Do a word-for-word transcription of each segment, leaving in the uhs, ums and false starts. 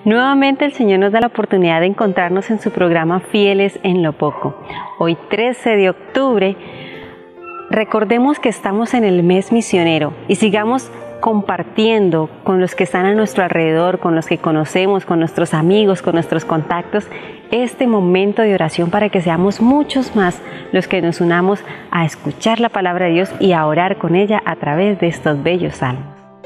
Nuevamente el Señor nos da la oportunidad de encontrarnos en su programa Fieles en lo Poco. Hoy trece de octubre, recordemos que estamos en el mes misionero y sigamos compartiendo con los que están a nuestro alrededor, con los que conocemos, con nuestros amigos, con nuestros contactos, este momento de oración para que seamos muchos más los que nos unamos a escuchar la palabra de Dios y a orar con ella a través de estos bellos salmos.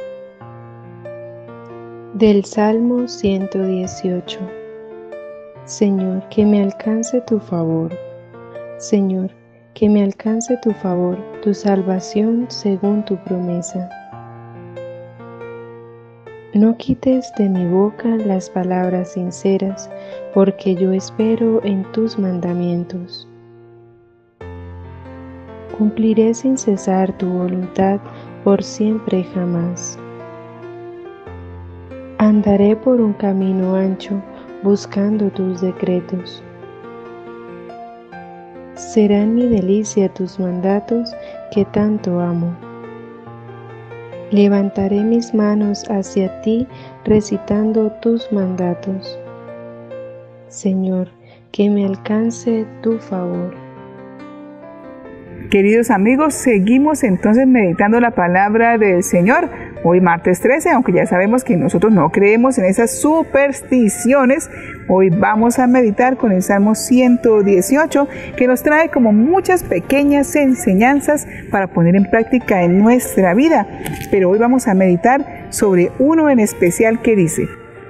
Del Salmo ciento dieciocho. Señor, que me alcance tu favor. Señor, que me alcance tu favor, tu salvación según tu promesa. No quites de mi boca las palabras sinceras, porque yo espero en tus mandamientos. Cumpliré sin cesar tu voluntad por siempre y jamás. Andaré por un camino ancho, buscando tus decretos. Serán mi delicia tus mandatos que tanto amo. Levantaré mis manos hacia ti recitando tus mandatos. Señor, que me alcance tu favor. Queridos amigos, seguimos entonces meditando la palabra del Señor. Hoy martes trece, aunque ya sabemos que nosotros no creemos en esas supersticiones, hoy vamos a meditar con el Salmo ciento dieciocho, que nos trae como muchas pequeñas enseñanzas para poner en práctica en nuestra vida. Pero hoy vamos a meditar sobre uno en especial que dice: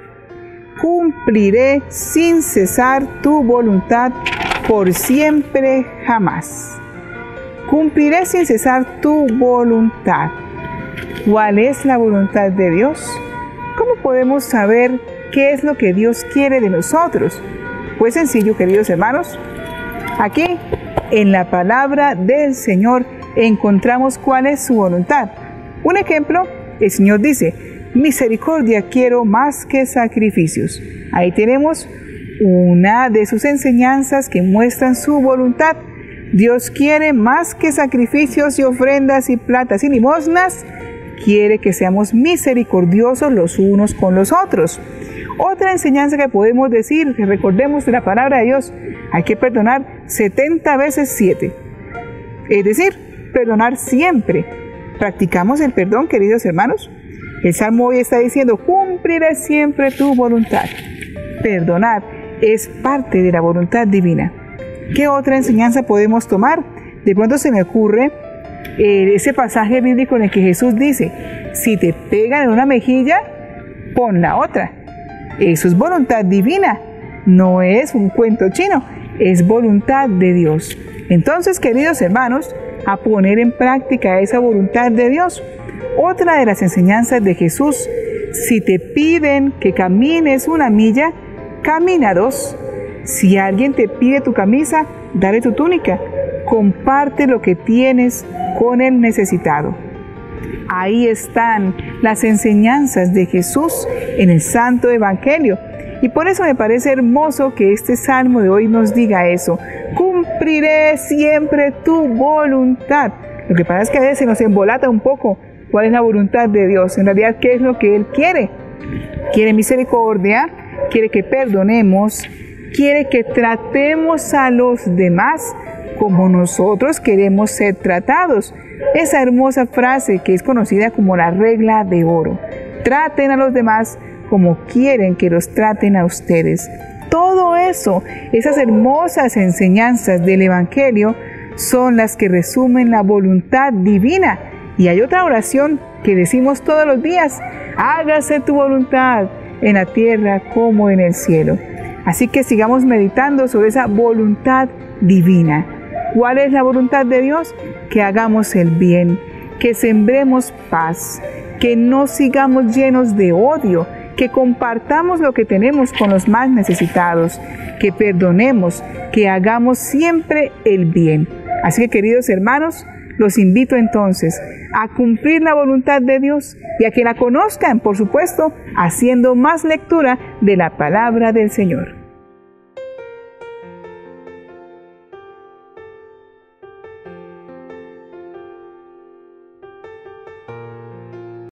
cumpliré sin cesar tu voluntad por siempre jamás. Cumpliré sin cesar tu voluntad. ¿Cuál es la voluntad de Dios? ¿Cómo podemos saber qué es lo que Dios quiere de nosotros? Pues sencillo, queridos hermanos. Aquí, en la palabra del Señor, encontramos cuál es su voluntad. Un ejemplo, el Señor dice: misericordia quiero más que sacrificios. Ahí tenemos una de sus enseñanzas que muestran su voluntad. Dios quiere más que sacrificios y ofrendas y platas y limosnas. Quiere que seamos misericordiosos los unos con los otros. Otra enseñanza que podemos decir, que recordemos de la palabra de Dios: hay que perdonar setenta veces siete. Es decir, perdonar siempre. ¿Practicamos el perdón, queridos hermanos? El Salmo hoy está diciendo: cumpliré siempre tu voluntad. Perdonar es parte de la voluntad divina. ¿Qué otra enseñanza podemos tomar? De pronto se me ocurre eh, ese pasaje bíblico en el que Jesús dice: si te pegan en una mejilla, pon la otra. Eso es voluntad divina, no es un cuento chino, es voluntad de Dios. Entonces, queridos hermanos, a poner en práctica esa voluntad de Dios. Otra de las enseñanzas de Jesús: si te piden que camines una milla, camina dos. Si alguien te pide tu camisa, dale tu túnica. Comparte lo que tienes con el necesitado. Ahí están las enseñanzas de Jesús en el Santo Evangelio. Y por eso me parece hermoso que este salmo de hoy nos diga eso: cumpliré siempre tu voluntad. Lo que pasa es que a veces se nos embolata un poco cuál es la voluntad de Dios. En realidad, ¿qué es lo que Él quiere? Quiere misericordia, quiere que perdonemos, quiere que tratemos a los demás como nosotros queremos ser tratados. Esa hermosa frase que es conocida como la regla de oro: traten a los demás como quieren que los traten a ustedes. Todo eso, esas hermosas enseñanzas del Evangelio, son las que resumen la voluntad divina. Y hay otra oración que decimos todos los días: hágase tu voluntad en la tierra como en el cielo. Así que sigamos meditando sobre esa voluntad divina. ¿Cuál es la voluntad de Dios? Que hagamos el bien, que sembremos paz, que no sigamos llenos de odio, que compartamos lo que tenemos con los más necesitados, que perdonemos, que hagamos siempre el bien. Así que, queridos hermanos, los invito entonces a cumplir la voluntad de Dios y a que la conozcan, por supuesto, haciendo más lectura de la palabra del Señor.